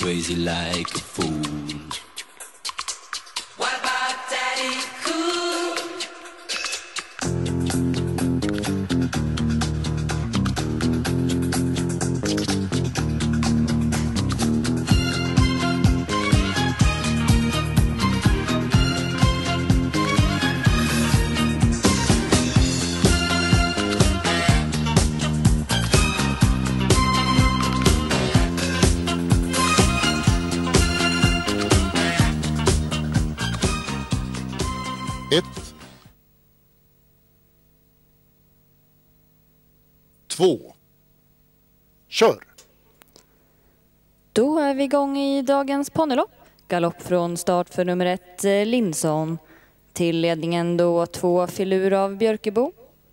crazy like a fool. What about Daddy Cool? Ett. 2. Kör! Då är vi igång i dagens ponnylopp. Galopp från start för nummer 1 Linson. Till ledningen då 2 Filur av Björkebo.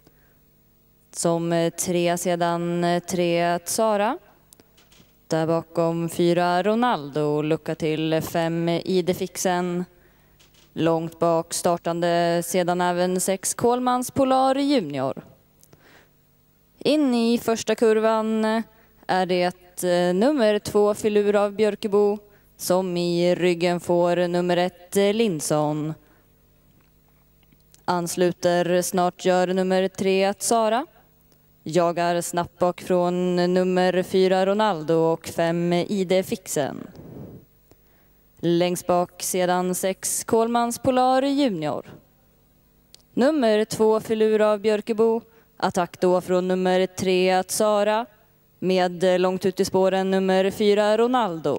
Som 3 sedan 3 Tsara. Där bakom 4 Ronaldo. Lucka till 5 Idefixen. Långt bak startande sedan även 6 Kohlmans Polar Junior. In i första kurvan är det nummer 2 Filur av Björkebo som i ryggen får nummer 1 Linson. Ansluter snart gör nummer 3 Tsara. Jagar snabbt bak från nummer 4 Ronaldo och 5 Idefixen. Längst bak sedan 6 Kohlmans Polar Junior. Nummer 2 Filur av Björkebo. Attack då från nummer 3 Tsara. Med långt ut i spåren nummer 4 Ronaldo.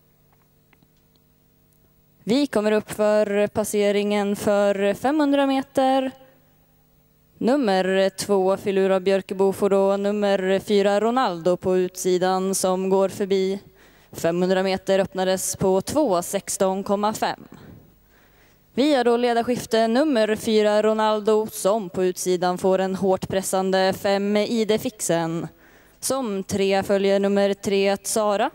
Vi kommer upp för passeringen för 500 meter. Nummer 2 Filur av Björkebo får då nummer 4 Ronaldo på utsidan som går förbi. 500 meter öppnades på 2.16,5. Vi har då ledarskifte nummer 4 Ronaldo som på utsidan får en hårt pressande 5 Idefixen. Som 3 följer nummer 3 Tsara.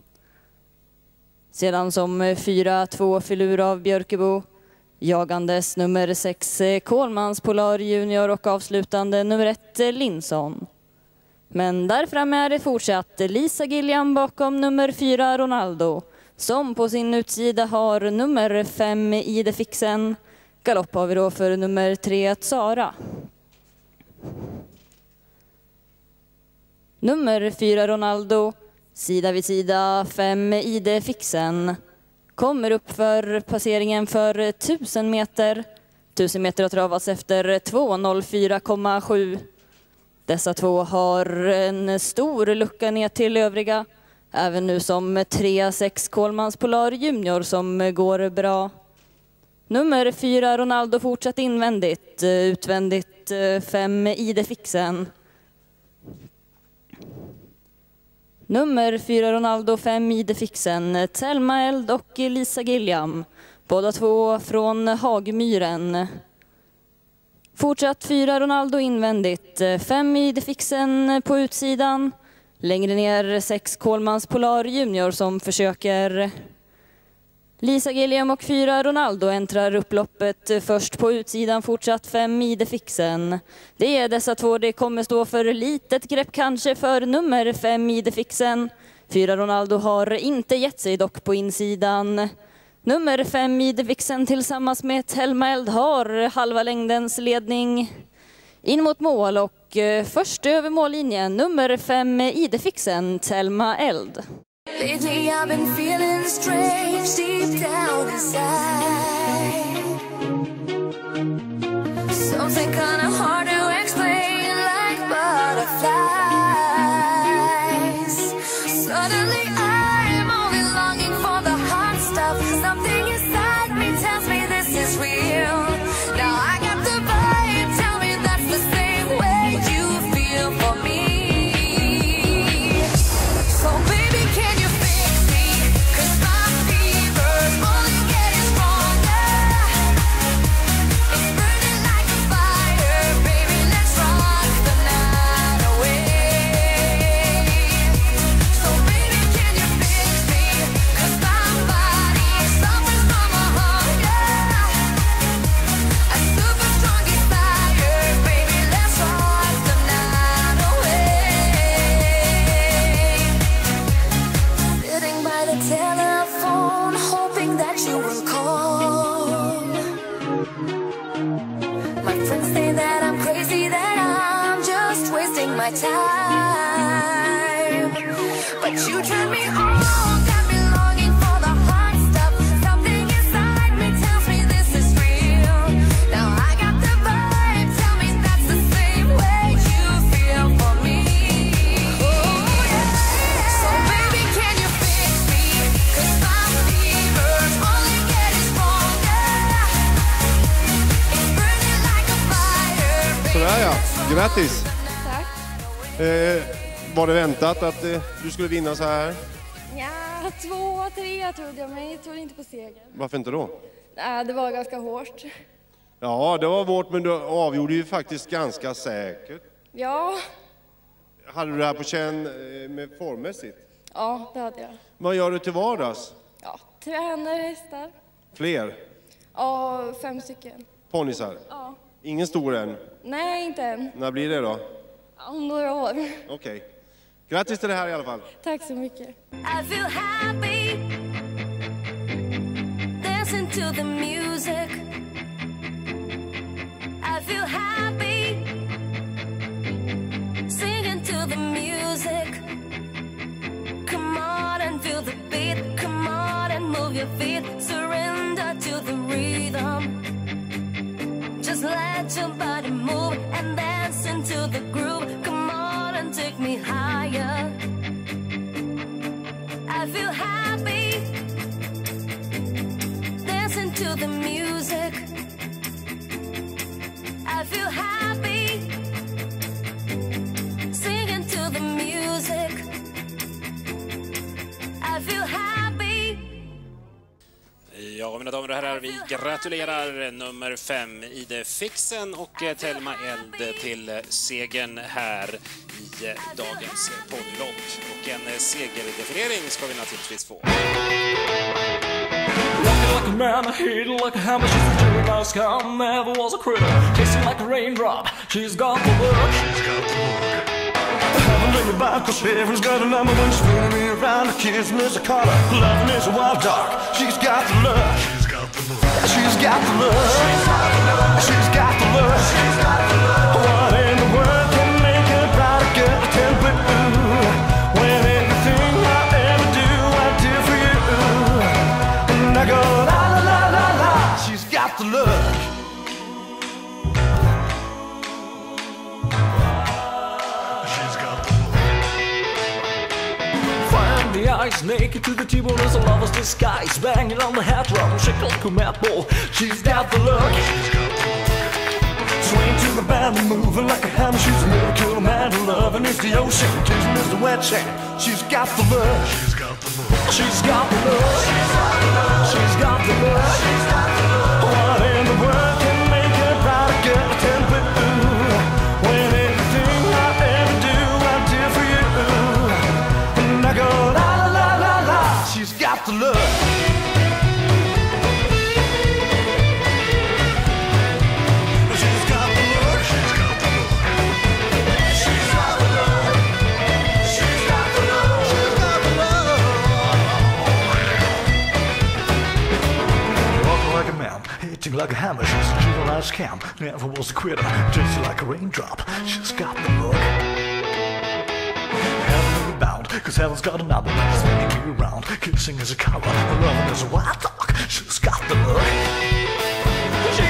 Sedan som 4-2 Filur av Björkebo. Jagandes nummer 6 Kohlmans Polar Junior och avslutande nummer 1 Linson. Men där framme är det fortsatt Lisa Gilliam bakom nummer 4 Ronaldo. Som på sin utsida har nummer 5 Idefixen. Galopp har vi då för nummer 3 Tsara. Nummer 4 Ronaldo. Sida vid sida 5 Idefixen. Kommer upp för passeringen för 1000 meter. 1000 meter har travats efter 2.04,7. Dessa två har en stor lucka ner till övriga. Även nu som 3-6 Kohlmans Polar Junior som går bra. Nummer 4 Ronaldo fortsatt invändigt. Utvändigt 5 Idefixen. Nummer 4 Ronaldo 5 Idefixen. Thelma Eld och Lisa Gilliam. Båda två från Hagmyren. Fortsatt 4 Ronaldo invändigt. 5 Idefixen på utsidan. Längre ner 6 Kohlmans Polar Junior som försöker. Lisa Gilliam och 4 Ronaldo äntrar upploppet först på utsidan. Fortsatt 5 Idefixen. Det är dessa två. Det kommer stå för litet grepp kanske för nummer 5 Idefixen. 4 Ronaldo har inte gett sig dock på insidan. Nummer 5 Idefixen tillsammans med Thelma Eld har halva längdens ledning in mot mål och först över mållinjen nummer 5 Idefixen Thelma Eld. Lately I've been feeling strange deep down inside. Something kinda hard to explain like butterflies. Suddenly I'm only longing for the hot stuff. Something inside me tells me this is real. Now I got the vibe, tell me that's the same way you feel for me. So baby, can you fix me? 'Cause my fever's only getting stronger. It's burning like a fire, baby. friends say that I'm crazy, that I'm just wasting my time. But you turn me on, got me longing for the hot stuff. Something inside me tells me this is real. Now I got the vibe, tell me that's the same way you feel for me. Oh yeah. So baby, can you fix me? 'Cause my fever's only getting stronger. It's burning like a fire. Sådär ja, grattis! Tack. Var det väntat att du skulle vinna så här? Ja, 2-3 trodde jag, men jag trodde inte på seger. Varför inte då? Det var ganska hårt. Ja, det var vårt, men du avgjorde ju faktiskt ganska säkert. Ja, Hade du det här på känn med formmässigt? ja, det hade jag. Vad gör du till vardags? Ja, tränar hästar. Fler? Ja, 5 stycken. Ponnysar? Ja. Ingen stor än? Nej, inte än. När blir det då? Om några år. Okej. Grattis till det här i alla fall. Tack så mycket. I feel happy dancing to the music. I feel happy singing to the music. Come on and feel the beat. Come on and move your feet. Surrender to the rhythm. Just let your body move and dance into the groove. Come on and take me higher. I feel happy dancing to the music. I feel happy singing to the music. I feel happy. Ja, mina damer och herrar, vi gratulerar nummer 5 Ide Fixen och Telma Eld till segern här i dagens poddlott. Och en segerdefiniering ska vi naturligtvis få. Walking like a man, I hate it like a hammer. She's a dirty mouse cow, never was a critter. Tasting like a raindrop, she's got the look. Haven't let me back, 'cause heaven's got a number when she's spinning me around. The kissing is a color, loving is a wild dog. She's got the look. She's got the look. She's got the look. She's got the look. What in the world can make a brighter girl turn blue? When everything I ever do, I do for you. And I go la la la la la. She's got the look. She's got the look. Find the eyes naked to the T-bone as a lover's disguise, banging on the hat drum, shake like a mat ball. She's got the look. She's got the look. Swing to the band and moving like a hammer. She's a miracle man, loving is the ocean, kissing is the wet sand. She's got the look. She's got the look. She's got the look. She's got the look. She's got the look. She's got the look. What in the world can make a brighter girl turn blue? When everything I ever do, I do for you. And I go la la la la la. She's got the look. She's got the look. She's got the look. She's got the look. She's got the look. She's got the look. Walking like a man, hitting like a hammer. She's a juvenile scam, never was a quitter. Just like a raindrop, she's got the look. Heavenly bound, 'cause heaven's got another. Spinning me around, kissing is a color, loving is a wild dog. She's got the look. She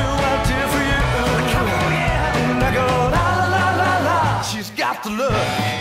got the look.